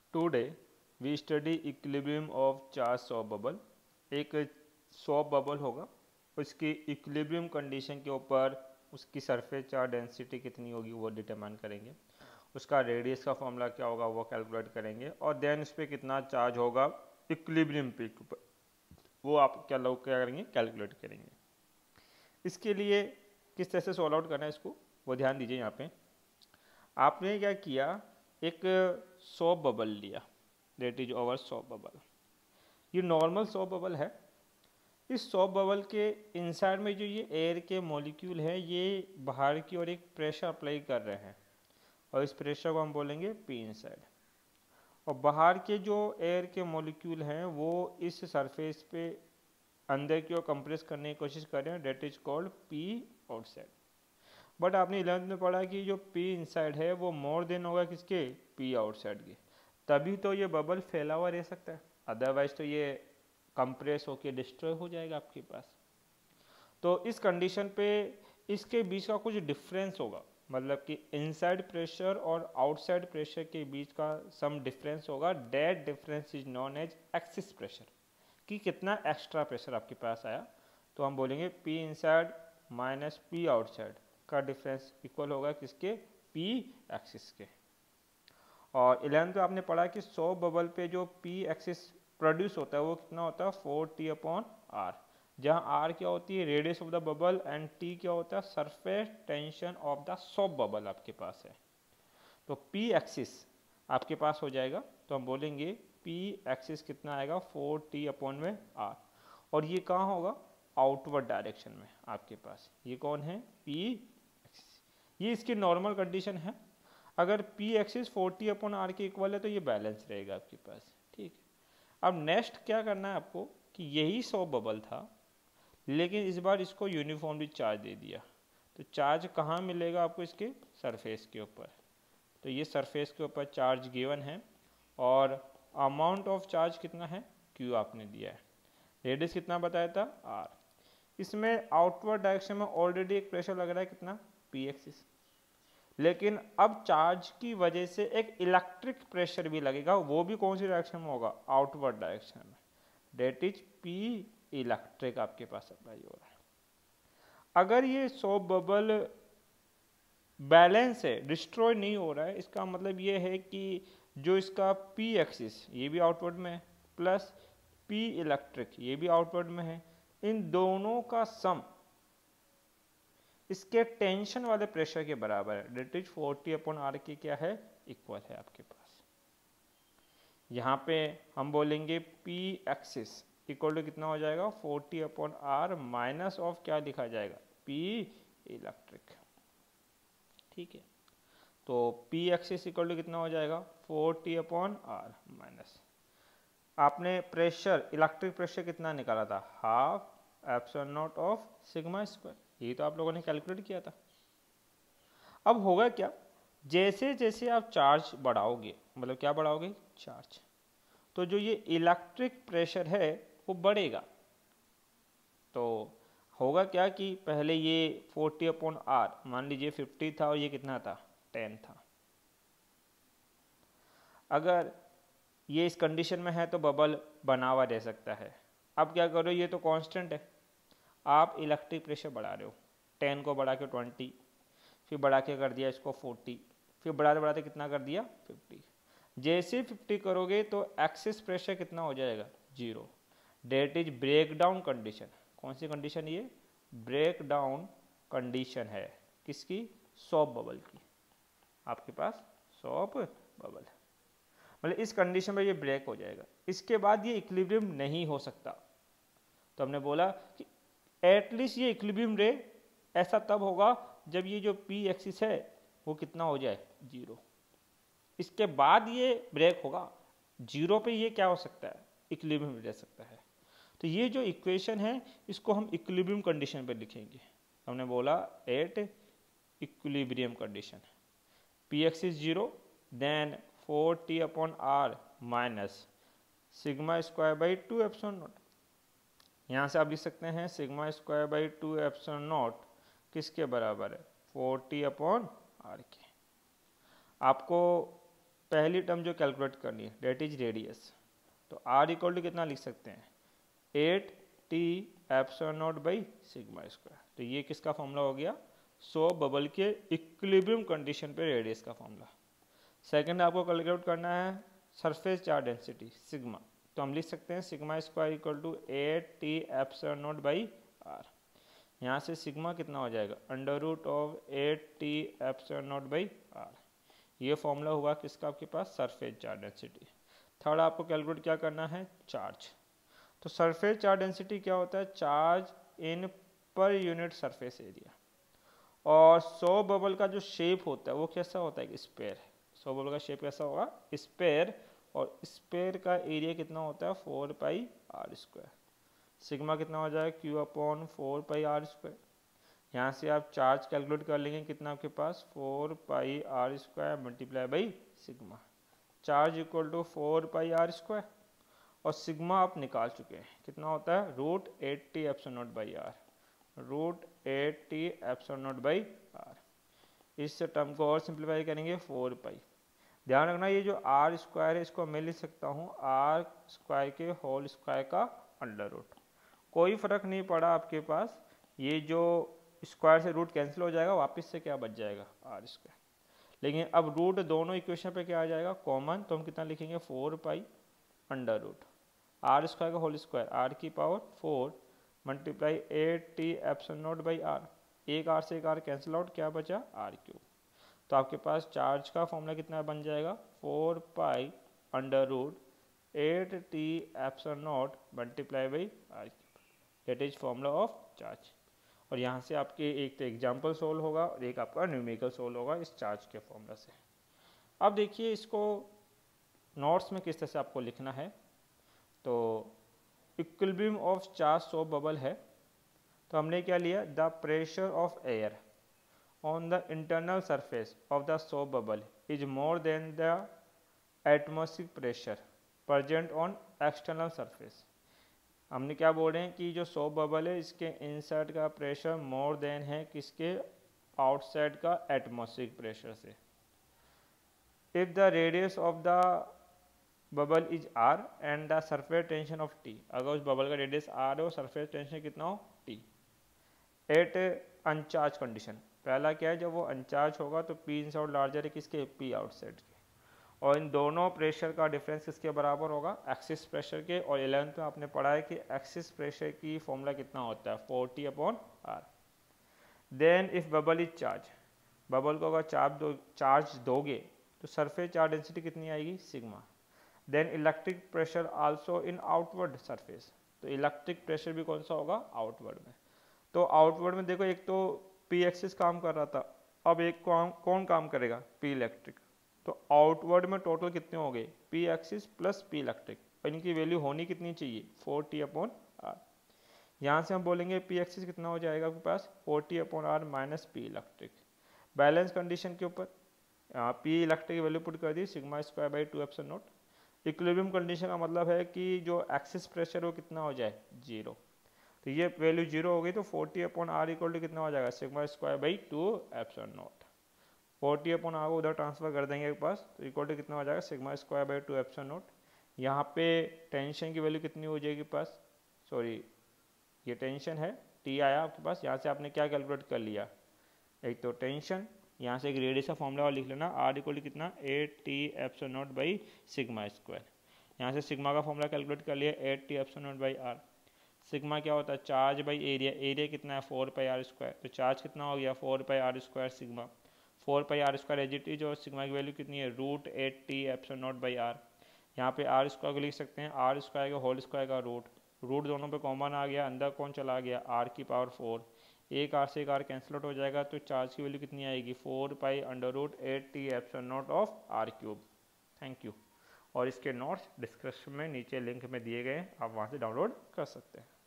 Today we study equilibrium of charge soap bubble. एक soap bubble होगा, उसकी equilibrium condition के ऊपर उसकी सरफेस चार्ज डेंसिटी कितनी होगी वो डिटरमाइन करेंगे, उसका रेडियस का फॉर्मूला क्या होगा वो कैलकुलेट करेंगे, और देन उस पर कितना चार्ज होगा इक्विलिब्रियम पे के ऊपर वो आप क्या लोग क्या करेंगे कैलकुलेट करेंगे। इसके लिए किस तरह से सॉल्व आउट करना है इसको वो ध्यान दीजिए। यहाँ पे आपने क्या किया, एक सॉप बबल लिया, that is over soap bubble. ये नॉर्मल सॉप बबल है। इस सॉप बबल के इनसाइड में जो ये एयर के मॉलिक्यूल है ये बाहर की ओर एक प्रेशर अप्लाई कर रहे हैं, और इस प्रेशर को हम बोलेंगे पी इनसाइड। और बाहर के जो एयर के मॉलिक्यूल हैं वो इस सरफेस पे अंदर की ओर कंप्रेस करने की कोशिश कर रहे हैं, that is called P outside. But आपने 11th में पढ़ा कि जो पी इनसाइड है वो मोर देन होगा किसके, पी आउटसाइड के, तभी तो ये बबल फैला हुआ रह सकता है, अदरवाइज तो ये कंप्रेस होकर डिस्ट्रॉय हो जाएगा आपके पास। तो इस कंडीशन पे इसके बीच का कुछ डिफरेंस होगा, मतलब कि इनसाइड प्रेशर और आउटसाइड प्रेशर के बीच का सम डिफरेंस होगा। That difference is known as excess pressure, कि कितना एक्स्ट्रा प्रेशर आपके पास आया। तो हम बोलेंगे P inside minus P outside का डिफरेंस इक्वल होगा किसके, पी एक्सिस के। और 11th में आपने पढ़ा कि सॉप बबल पे जो पी एक्सिस प्रोड्यूस होता है वो कितना होता है 4T/R, जहाँ आर क्या होती है radius of the bubble and T क्या होता है surface tension of the soap bubble आपके पास है। तो पी एक्सिस आपके पास हो जाएगा, तो हम बोलेंगे पी एक्सिस कितना आएगा 4T/R, और ये कहाँ होगा आउटवर्ड डायरेक्शन में आपके पास। ये कौन है, पी एक्सिस, ये इसकी नॉर्मल कंडीशन है। अगर पी एक्सिस 4T/R के इक्वल है तो ये बैलेंस रहेगा आपके पास, ठीक है। अब नेक्स्ट क्या करना है आपको कि यही सॉप बबल था, लेकिन इस बार इसको यूनिफॉर्मली चार्ज दे दिया। तो चार्ज कहाँ मिलेगा आपको, इसके सरफेस के ऊपर। तो ये सरफेस के ऊपर चार्ज गिवन है, और अमाउंट ऑफ चार्ज कितना है, क्यू आपने दिया है, रेडियस कितना बताया था आर। इसमें आउटवर्ड डायरेक्शन में ऑलरेडी एक प्रेशर लग रहा है कितना, पी एक्सिस, लेकिन अब चार्ज की वजह से एक इलेक्ट्रिक प्रेशर भी लगेगा, वो भी कौन सी डायरेक्शन में होगा, आउटवर्ड डायरेक्शन में, डेट इज पी इलेक्ट्रिक आपके पास अप्लाई हो रहा है। अगर ये सॉप बबल बैलेंस है, डिस्ट्रॉय नहीं हो रहा है, इसका मतलब ये है कि जो इसका पी एक्सिस ये भी आउटवर्ड में है, प्लस पी इलेक्ट्रिक ये भी आउटवर्ड में है, इन दोनों का सम इसके टेंशन वाले प्रेशर के बराबर है, डेट इज 4T/R के क्या है इक्वल है आपके पास। यहाँ पे हम बोलेंगे पी एक्सिस इक्वल टू कितना हो जाएगा 4T/R माइनस ऑफ क्या लिखा जाएगा, पी इलेक्ट्रिक, ठीक है। तो पी एक्सिस इक्वल टू कितना हो जाएगा 4T/R माइनस, आपने प्रेशर इलेक्ट्रिक प्रेशर कितना निकाला था, half epsilon naught of sigma square, ये तो आप लोगों ने कैलकुलेट किया था। अब होगा क्या, जैसे जैसे आप चार्ज बढ़ाओगे, मतलब क्या बढ़ाओगे चार्ज, तो जो ये इलेक्ट्रिक प्रेशर है वो बढ़ेगा। तो होगा क्या कि पहले ये 4T/R मान लीजिए 50 था और ये कितना था 10 था। अगर ये इस कंडीशन में है तो बबल बना हुआ रह सकता है। अब क्या करो, ये तो कांस्टेंट है, आप इलेक्ट्रिक प्रेशर बढ़ा रहे हो, 10 को बढ़ा के 20, फिर बढ़ा के कर दिया इसको 40, फिर बढ़ाते बढ़ाते कितना कर दिया 50। जैसे 50 करोगे तो एक्सिस प्रेशर कितना हो जाएगा 0, that is break down condition. कौन सी कंडीशन, ये ब्रेक डाउन कंडीशन है किसकी, सॉप बबल की, आपके पास सॉप बबल, मतलब इस कंडीशन में ये ब्रेक हो जाएगा। इसके बाद ये इक्विलिब्रियम नहीं हो सकता। तो हमने बोला कि एटलीस्ट ये इक्विलिब्रियम रे ऐसा तब होगा जब ये जो पी एक्सिस है वो कितना हो जाए 0, इसके बाद ये ब्रेक होगा। 0 पे ये क्या हो सकता है, इक्विलिब्रियम रह सकता है। तो ये जो इक्वेशन है इसको हम इक्विलिब्रियम कंडीशन पे लिखेंगे। हमने बोला at equilibrium condition, P excess 0 then 4T/R minus sigma square by 2 epsilon naught. यहाँ से आप लिख सकते हैं sigma square by 2 epsilon naught किसके बराबर है 4T/R के। आपको पहली टर्म जो कैलकुलेट करनी है डेट इज रेडियस, तो आर इक्वल टू कितना लिख सकते हैं 8t epsilon naught by sigma square. तो ये किसका फॉर्मूला हो गया, सो बबल के इक्विलिब्रियम कंडीशन पे रेडियस का फॉर्मूला। सेकंड आपको कैलकुलेट करना है सरफेस चार्ज डेंसिटी सिग्मा, तो हम लिख सकते हैं sigma square equal to 8t epsilon naught by R. यहाँ से सिग्मा कितना हो जाएगा under root of 8t epsilon naught by R. ये फॉर्मूला हुआ किसका आपके पास सरफेस चार्ज डेंसिटी। थर्ड आपको कैलकुलेट क्या करना है चार्ज। तो सरफेस चार्ज डेंसिटी क्या होता है charge in per unit surface area. और सो बबल का जो शेप होता है वो कैसा होता है स्पेयर। सो बबल का शेप कैसा होगा स्पेयर, और स्पेयर का एरिया कितना होता है 4 पाई आर स्क्वायर। सिग्मा कितना हो जाएगा Q upon 4 pi R square. यहाँ से आप चार्ज कैलकुलेट कर लेंगे कितना आपके पास 4 pi R square multiply by sigma. Charge equal to 4 pi R square, और सिग्मा आप निकाल चुके हैं कितना होता है root 8t epsilon naught by R, root 8t epsilon naught by R. इस टर्म को और सिंप्लीफाई करेंगे 4 पाई। ध्यान रखना ये जो आर स्क्वायर है इसको मैं लिख सकता हूँ आर स्क्वायर के होल स्क्वायर का अंडर रूट। कोई फर्क नहीं पड़ा आपके पास, ये जो स्क्वायर से रूट कैंसिल हो जाएगा, वापस से क्या बच जाएगा आर स्क्वायर। लेकिन अब रूट दोनों इक्वेशन पे क्या आ जाएगा कॉमन, तो हम कितना लिखेंगे 4 pi under root R square का होल स्क्वायर आर की power 4 multiply 8t epsilon naught by R. एक आर से एक आर कैंसिल आउट, क्या बचा आर क्यूब। तो आपके पास चार्ज का फॉर्मूला कितना बन जाएगा 4 pi under root 8t epsilon naught multiply by R cube, that is formula of charge. और यहाँ से आपके एक तो एग्जाम्पल सोल्व होगा और एक आपका न्यूमेरिकल सोल्व होगा इस चार्ज के फॉर्मूला से। अब देखिए इसको नोट्स में किस तरह से आपको लिखना है। तो equilibrium of charge soap bubble है, तो हमने क्या लिया the pressure of air on the internal surface of the soap bubble is more than the atmospheric pressure present on external surface. हमने क्या बोल रहे हैं कि जो सोप बबल है इसके इनसाइड का प्रेशर मोर देन है किसके आउटसाइड का एटमॉस्फेरिक प्रेशर से। If the radius of the bubble is R and the surface tension of T, अगर उस बबल का रेडियस आर है और सरफेस टेंशन कितना हो टी एट अनचार्ज कंडीशन। पहला क्या है जब वो अनचार्ज होगा तो पी इनसाइड लार्जर है किसके पी आउटसाइड के, और इन दोनों प्रेशर का डिफरेंस किसके बराबर होगा एक्सिस प्रेशर के। और 11th में आपने पढ़ा है कि एक्सिस प्रेशर की फॉर्मूला कितना होता है 40 upon R. Then if bubble is charge, bubble को अगर चार्ज दोगे तो सरफेस चार्ज डेंसिटी कितनी आएगी sigma. Then electric pressure also in outward surface, तो इलेक्ट्रिक प्रेशर भी कौन सा होगा आउटवर्ड में। तो आउटवर्ड में देखो एक तो पी एक्सिस काम कर रहा था, अब एक कौन काम करेगा पी इलेक्ट्रिक। तो आउटवर्ड में टोटल कितने हो गए P excess plus P electric, और इनकी वैल्यू होनी कितनी चाहिए 40 अपॉन आर। यहाँ से हम बोलेंगे पी एक्सिस कितना हो जाएगा आपके पास 40 upon R minus P electric. Balance condition के ऊपर पी इलेक्ट्रिक की वैल्यू पुट कर दी sigma square by 2 epsilon naught. Equilibrium condition का मतलब है कि जो एक्सिस प्रेशर वो कितना हो जाए 0, तो ये वैल्यू 0 हो गई तो 40 अपॉन आर इक्वल टू कितना हो जाएगा sigma square by 2 epsilon naught. 40 upon R को उधर ट्रांसफर कर देंगे एक पास, तो इक्वल टू कितना हो जाएगा sigma square by 2 epsilon naught. यहाँ पे टेंशन की वैल्यू कितनी हो जाएगी पास, सॉरी ये टेंशन है टी आया आपके पास। यहाँ से आपने क्या कैलकुलेट कर लिया एक तो टेंशन, यहाँ से एक रेडियस का फॉर्मूला और लिख लेना आर इक्वल टू कितना 8t epsilon naught by sigma square. यहाँ से सिग्मा का फॉर्मूला कैलकुलेट कर लिया 8t epsilon naught by R. Sigma क्या होता है चार्ज बाई एरिया, एरिया कितना है 4 पाई आर स्क्वायर, तो चार्ज कितना हो गया 4 pi R square sigma. 4 pi R square as it is, और सिग्मा की वैल्यू कितनी है root 8t epsilon naught by R. यहाँ पे आर स्क्वायर को लिख सकते हैं आर स्क्वायर का होल स्क्वायर का रूट दोनों पे कॉमन आ गया, अंदर कौन चला गया आर की पावर 4, एक आर से एक आर कैंसिल आउट हो जाएगा, तो चार्ज की वैल्यू कितनी आएगी 4 pi under root 8t epsilon naught of R cube. Thank you. और इसके नोट्स डिस्क्रिप्शन में नीचे लिंक में दिए गए, आप वहाँ से डाउनलोड कर सकते हैं।